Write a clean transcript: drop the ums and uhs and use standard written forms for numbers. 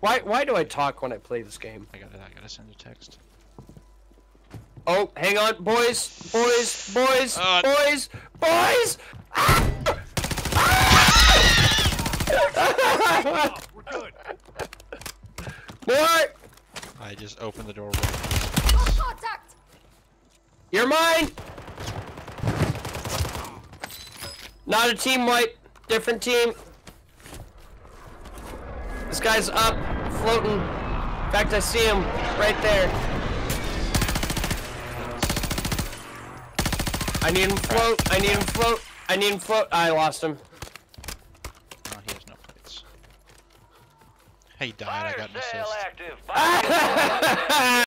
Why do I talk when I play this game? I gotta send a text. Oh, hang on, boys! Boys! Boys! Boys! Ah! Oh, we're good. What? I just opened the door. Contact! You're mine! Not a team wipe. Different team. This guy's up, floating. In fact, I see him right there. I need him float. I need him float. I need him float. I lost him. Oh, he has no plates. He died. I got an assist. Active.